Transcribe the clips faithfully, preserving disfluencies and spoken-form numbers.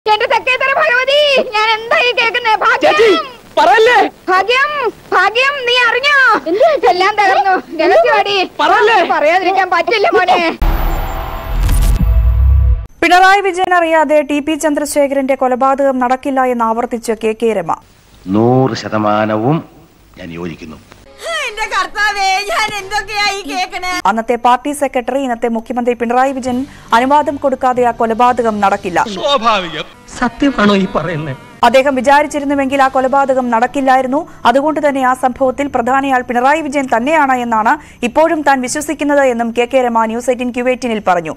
എന്റെ തെക്കേത്തര ഭഗവതി, ഞാൻ എന്തായി കേൾക്കുന്നേ? ഭാഗ്യം ഭാഗ്യം ഭാഗ്യം, നീ അറിഞ്ഞോ? എല്ലാം തകർന്നു. രഹസ്യവാടി പറയാതിരിക്കാൻ പറ്റില്ല മോനെ. പിണറായി വിജയൻ അറിയാതെ ടി പി ചന്ദ്രശേഖരന്റെ കൊലപാതകം നടക്കില്ല എന്ന് ആവർത്തിച്ച കെ കെ രമ. നൂറ് ശതമാനവും ഞാൻ യോജിക്കുന്നു. അന്നത്തെ പാർട്ടി സെക്രട്ടറി ഇന്നത്തെ മുഖ്യമന്ത്രി പിണറായി വിജയൻ അനുവാദം കൊടുക്കാതെ ആ കൊലപാതകം നടക്കില്ല. സ്വാഭാവികം. സത്യമാണോ ഈ പറയുന്നത്? അദ്ദേഹം വിചാരിച്ചിരുന്നുവെങ്കിൽ ആ കൊലപാതകം നടക്കില്ലായിരുന്നു. അതുകൊണ്ട് തന്നെ ആ സംഭവത്തിൽ പ്രധാനയാൾ പിണറായി വിജയൻ തന്നെയാണ് എന്നാണ് ഇപ്പോഴും താൻ വിശ്വസിക്കുന്നത് എന്നും K K Rema news eighteen ക്യൂ എയ്റ്റീനിൽ പറഞ്ഞു.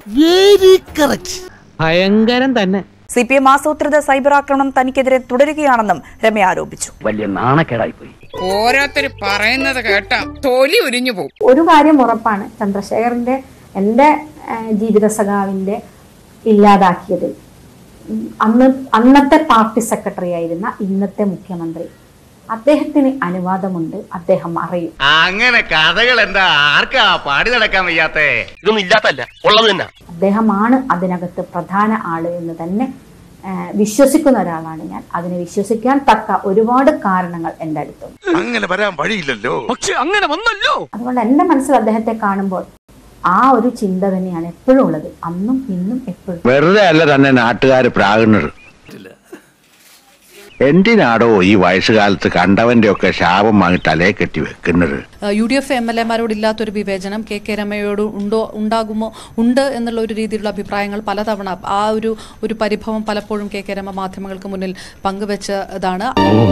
ഭയങ്കരം തന്നെ. സി പി എം ആസൂത്രിത സൈബർ ആക്രമണം തനിക്കെതിരെ തുടരുകയാണെന്നും രമ ആരോപിച്ചു. വലിയ നാണക്കേടായി പോയി. ഓരോരുത്തർ പറയുന്നത് കേട്ടാ തൊലി ഉരിഞ്ഞു പോകും. ഒരു കാര്യം ഉറപ്പാണ്, ചന്ദ്രശേഖരന്റെ എന്റെ ജീവിത സഖാവിന്റെ ഇല്ലാതാക്കിയതിൽ അന്ന് അന്നത്തെ പാർട്ടി സെക്രട്ടറി ആയിരുന്ന ഇന്നത്തെ മുഖ്യമന്ത്രി അദ്ദേഹത്തിന് അനുവാദമുണ്ട്, അദ്ദേഹം അറിയും. അങ്ങനെ കഥകൾ എന്താ ആർക്കാ പാടി നടക്കാൻ വയ്യാത്തേ? ഇതൊന്നും ഇല്ലാത്തല്ല, ഉള്ളത് തന്നെ. അദ്ദേഹമാണ് അതിനകത്ത് പ്രധാന ആള് എന്ന് തന്നെ വിശ്വസിക്കുന്ന ഒരാളാണ് ഞാൻ. അതിനെ വിശ്വസിക്കാൻ തക്ക ഒരുപാട് കാരണങ്ങൾ എന്റെ അടുത്തുണ്ട്. അങ്ങനെ വരാൻ വഴിയില്ലല്ലോ, പക്ഷെ അങ്ങനെ വന്നല്ലോ. അതുകൊണ്ട് എന്റെ മനസ്സിൽ അദ്ദേഹത്തെ കാണുമ്പോൾ ആ ഒരു ചിന്ത തന്നെയാണ് എപ്പോഴും ഉള്ളത്, അന്നും ഇന്നും എപ്പോഴും. വെറുതെ അല്ല തന്നെ നാട്ടുകാര് പ്രാകുന്നത്. എന്തിനാടോ ഈ വയസ്സുകാലത്ത് കണ്ടവന്റെ ഒക്കെ ശാപം വാങ്ങി തലയെ കെട്ടി വെക്കുന്നത്? U D F M L എമാരോട് ഇല്ലാത്തൊരു വിവേചനം കെ കെ രമയോട് ഉണ്ടോ ഉണ്ടാകുമോ ഉണ്ട് എന്നുള്ള ഒരു രീതിയിലുള്ള അഭിപ്രായങ്ങൾ പലതവണ ആ ഒരു ഒരു പരിഭവം പലപ്പോഴും കെ കെ രമ മാധ്യമങ്ങൾക്ക് മുന്നിൽ പങ്കുവെച്ചതാണ്.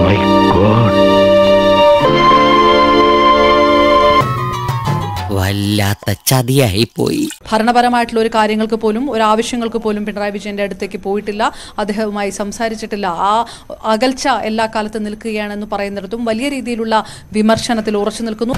വല്ലാത്ത ചതിയായി പോയി. ഭരണപരമായിട്ടുള്ള ഒരു കാര്യങ്ങൾക്ക് പോലും ഒരു ആവശ്യങ്ങൾക്ക് പോലും പിണറായി വിജയന്റെ അടുത്തേക്ക് പോയിട്ടില്ല, അദ്ദേഹവുമായി സംസാരിച്ചിട്ടില്ല. ആ അകൽച്ച എല്ലാ കാലത്തും നിൽക്കുകയാണെന്ന് പറയുന്നിടത്തും വലിയ രീതിയിലുള്ള വിമർശനത്തിൽ ഉറച്ചു നിൽക്കുന്നു.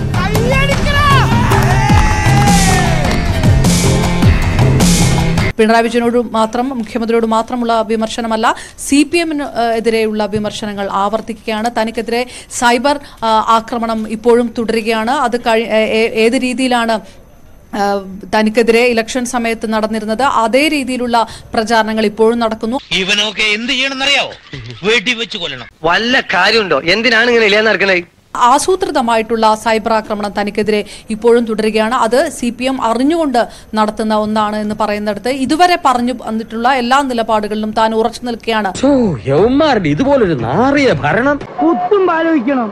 പിണറായി വിജയനോട് മാത്രം മുഖ്യമന്ത്രിയോട് മാത്രമുള്ള വിമർശനമല്ല, സി പി എമ്മിന് എതിരെയുള്ള വിമർശനങ്ങൾ ആവർത്തിക്കുകയാണ്. തനിക്കെതിരെ സൈബർ ആക്രമണം ഇപ്പോഴും തുടരുകയാണ്. അത് ഏത് രീതിയിലാണ് തനിക്കെതിരെ ഇലക്ഷൻ സമയത്ത് നടന്നിരുന്നത് അതേ രീതിയിലുള്ള പ്രചാരണങ്ങൾ ഇപ്പോഴും നടക്കുന്നു. ഇവനൊക്കെ എന്ത് ചെയ്യണമെന്നറിയാവോ? വെടി വെച്ച് കൊല്ലണം. വല്ല കാര്യമുണ്ടോ? എന്തിനാണ് ഇങ്ങനെ ഇല്ലാന്ന് നടക്കണേ? ആസൂത്രിതമായിട്ടുള്ള സൈബർ ആക്രമണം തനിക്കെതിരെ ഇപ്പോഴും തുടരുകയാണ്. അത് സി പി എം അറിഞ്ഞുകൊണ്ട് നടത്തുന്ന ഒന്നാണ് എന്ന് പറയുന്നിടത്ത് ഇതുവരെ പറഞ്ഞു വന്നിട്ടുള്ള എല്ലാ നിലപാടുകളിലും താൻ ഉറച്ചു നിൽക്കുകയാണ്. ഇതുപോലൊരു നാറിയ ഭരണം കുത്തും ആലോചിക്കണം.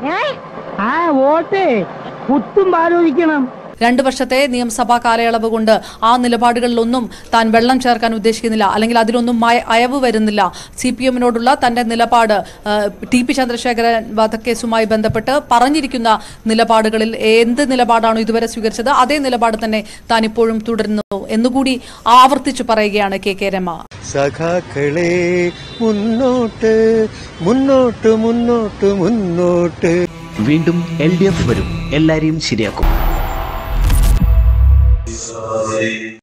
രണ്ടു വർഷത്തെ നിയമസഭാ കാലയളവ് കൊണ്ട് ആ നിലപാടുകളിലൊന്നും താൻ വെള്ളം ചേർക്കാൻ ഉദ്ദേശിക്കുന്നില്ല, അല്ലെങ്കിൽ അതിലൊന്നും അയവ് വരുന്നില്ല. സി പി എമ്മിനോടുള്ള തന്റെ നിലപാട് ടി പി ചന്ദ്രശേഖരൻ വധക്കേസുമായി ബന്ധപ്പെട്ട് പറഞ്ഞിരിക്കുന്ന നിലപാടുകളിൽ എന്ത് നിലപാടാണോ ഇതുവരെ സ്വീകരിച്ചത് അതേ നിലപാട് തന്നെ താൻ ഇപ്പോഴും തുടരുന്നു എന്നുകൂടി ആവർത്തിച്ചു പറയുകയാണ് കെ കെ രമ. സഖാക്കളെ മുന്നോട്ട് മുന്നോട്ട് മുന്നോട്ട് മുന്നോട്ട്. വീണ്ടും എൽ ഡി എഫ് വരും, എല്ലാരെയും ശരിയാക്കും. Sorry.